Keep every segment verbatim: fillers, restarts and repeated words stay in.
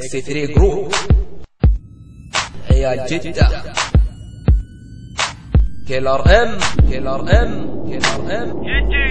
اكس ثري جروب، عيال جدة، كيلر ام كيلر ام كيلر ام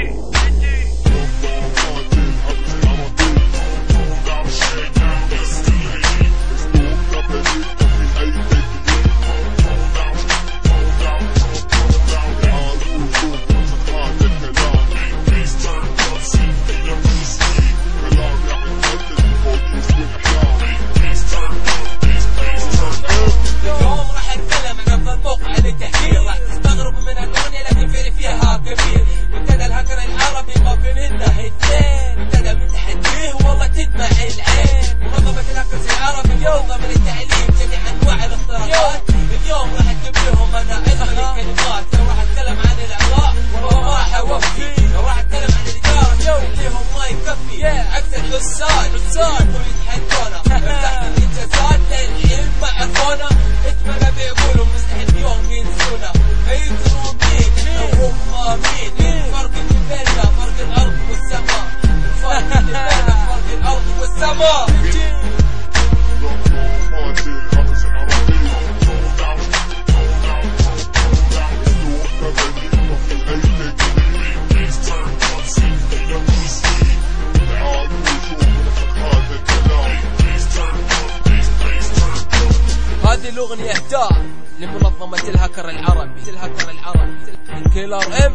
الأغنية إهداء لمنظمة الهاكر العربي الهاكر العربي كيلر ام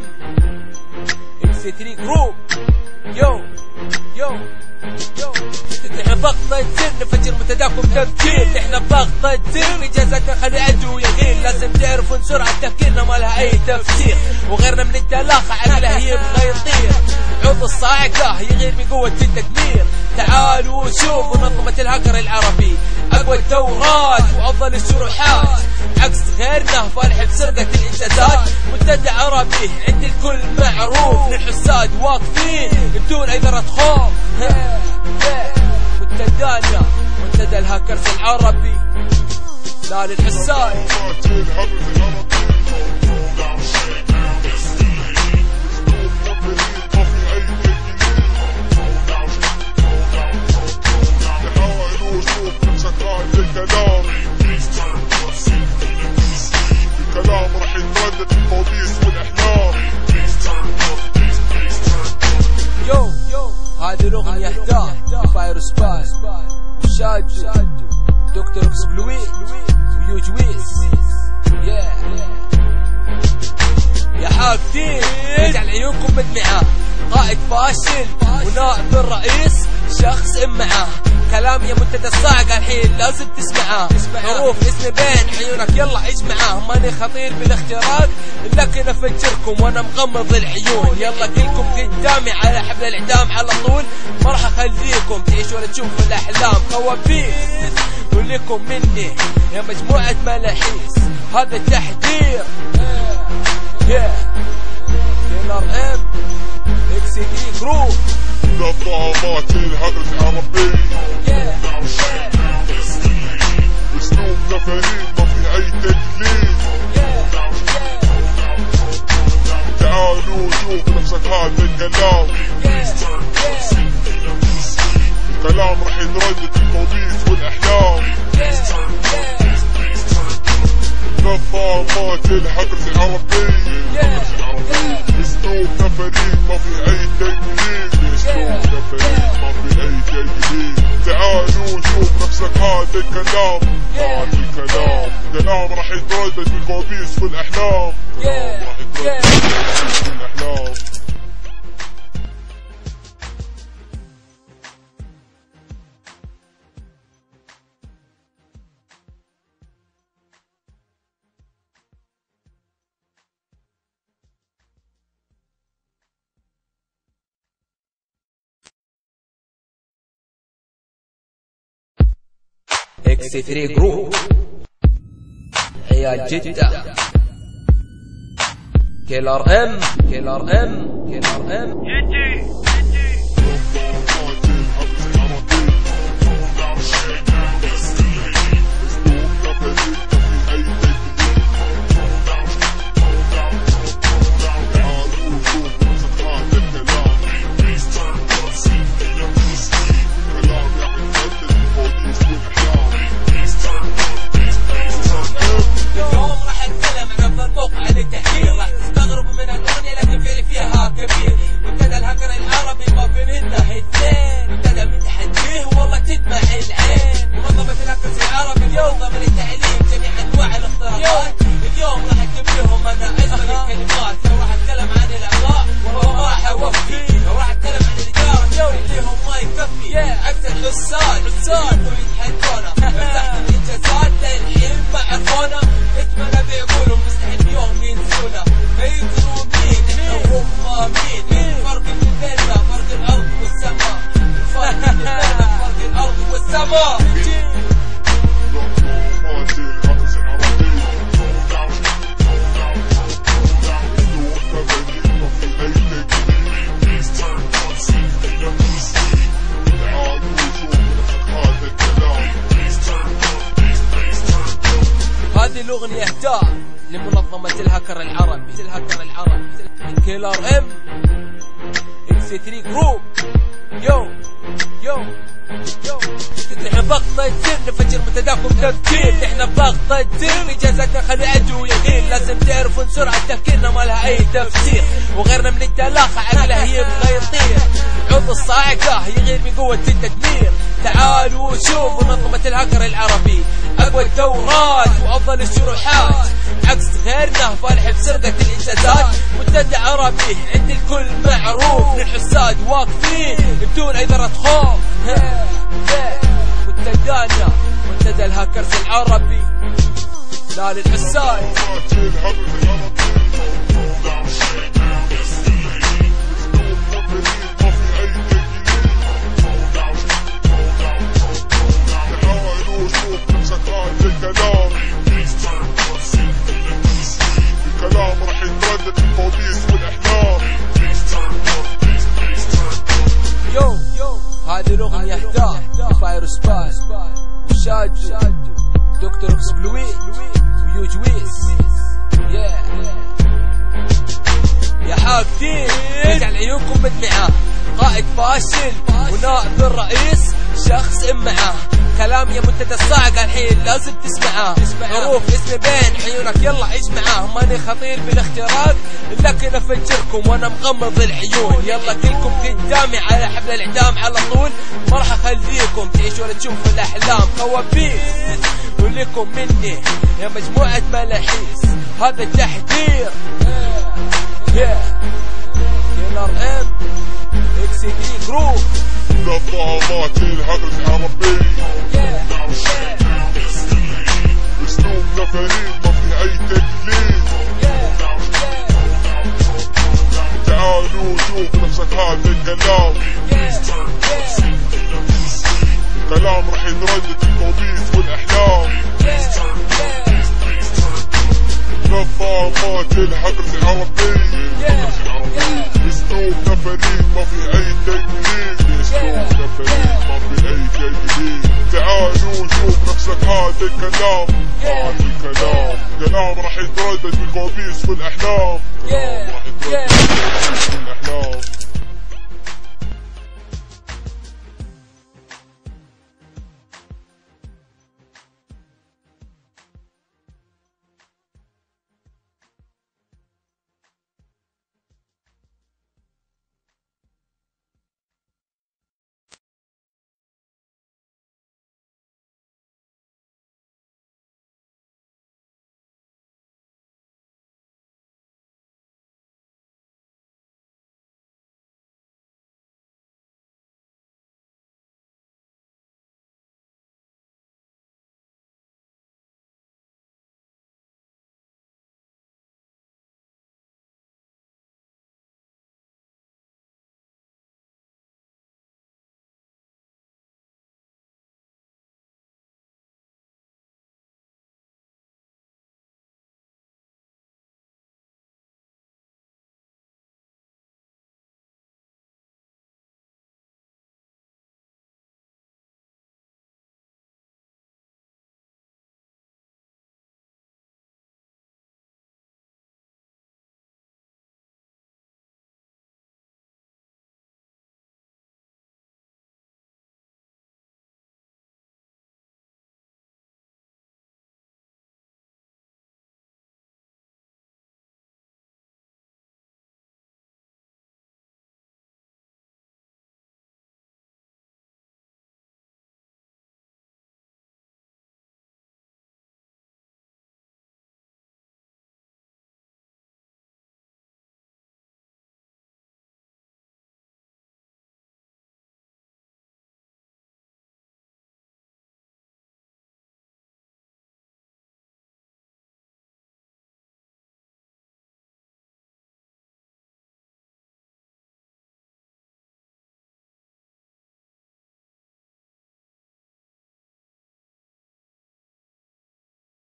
اكس ثري جروب. يو يو يو نحن بغطة زر نفجر متداكم تفكير، نحن بغطة زر إجازات نخلي عدو يغير، لازم تعرفون سرعة تفكيرنا ما لها أي تفسير، وغيرنا من الدلاخة عقله يبغى يطير، عضو الصاعقة يغير بقوة التدمير. تعالوا شوفوا منظمة الهاكر العربي، أقوى الدورات وأفضل الشروحات، عكس غيرنا فالح بسرقة الإنجازات. منتدى عربي عند الكل معروف، للحساد واقفين بدون أي ذرة خوف. منتدانا منتدى الهاكرز العربي، لا للحساد. الكلام راح يتردد في الكوابيس والاحلام. يو يو هذه الاغنيه اهداء فاير سباي وشاجو دكتور اكسبلوي ويوجويس. يا يا حاقدين اجعل عيونكم مدمعه، قائد فاشل ونائب الرئيس شخص معاه، كلام يا منتدى الصاعقة الحين لازم تسمعه، حروف اسم بين عيونك يلا اجمعه. ماني خطير بالاختراق لكن افجركم وانا مغمض العيون، يلا كلكم قدامي على حبل الاعدام على طول، ما راح اخليكم تعيشوا ولا تشوفوا الاحلام خوابيس. ولكم مني يا مجموعة ملاحيس هذا التحذير. يا كيلر ام اكس ثري جروب، نظامات الهاكر العربي، اسلوبنا فريد ما في اي تجليد. تعالوا شوف نفسك هذا الكلام، الكلام راح يتردد في الكوابيس والاحلام. نظامات الهاكر العربي، اسلوبنا فريد ما في اي تجليد، اسلوبنا فريد ما في اي تجليد. تعالوا شوف نفسك هذا الكلام، هذا الكلام كلام راح يتردد في الكوابيس والاحلام، راح يتردد في الكوابيس والاحلام. اكس ثري جروب، عيال جدة، كيلر ام كيلر ام كيلر ام With الحساد ويتحدونا فتحنا الانجازات للحين ما عرفونا اتمنى بيقولوا مستحيل يوم ينسونا يدروا مين احنا وهم مين الفرق بيننا فرق الارض والسماء الفرق بيننا فرق الارض والسماء هذه الأغنية إهداء لمنظمة الهاكر العربي الهاكر العربي كيلر ام ام سي ثري جروب. يو يو يو نحن بغطة زر نفجر متداكم تفكير، نحن بغطة زر إجازتنا خلي عدو يغير، لازم تعرفوا سرعة تفكيرنا ما لها أي تفسير، وغيرنا من الدلاخة عقله يبغى يطير، عضو الصاعقة يغير بقوة التدمير. تعالوا شوفوا منظمة الهاكر العربي أقوى الدورات وأفضل الشروحات، عكس غيرنا فالح بسرقة الإنجازات. منتدى عربي عند الكل معروف، للحساد واقفين بدون أي ذرة خوف. منتدانا منتدى الهاكرز العربي لا للحساد. الكلام راح يتردد في الكوابيس والاحلام. يو هذه الأغنية إهداء لفاير سباي وشاجو دكتور بسبلوي ويوجويس. يا يا حاقدين اجعل عيونكم مدمعة، قائد فاشل ونائب الرئيس شخص معاه، كلام يا منتدى الصاعقة الحين لازم تسمعه، حروف اسمي بين عيونك يلا عيش معاه. ماني خطير بالاختراق لكن افجركم وانا مغمض العيون، يلا كلكم قدامي على حبل الاعدام على طول، ما راح اخليكم تعيشوا ولا تشوفوا الاحلام خوابيس. ولكم مني يا مجموعة ملاحيس هذا التحذير. كيلر ام اكس دي جروب منظمات الهاكر العربي، اسلوبنا فريد ما في اي تقليد. تعالوا شوف نفسك هذا الكلام، الكلام راح يتردد في الكوابيس والاحلام. منظمات الهاكر العربي، اسلوبنا فريد ما في اي تقليد، اسلوبنا فريد ما في اي تقليد. تعالوا شوف نفسك هذا الكلام، هذا الكلام كلام راح يتردد في الكوابيس والاحلام.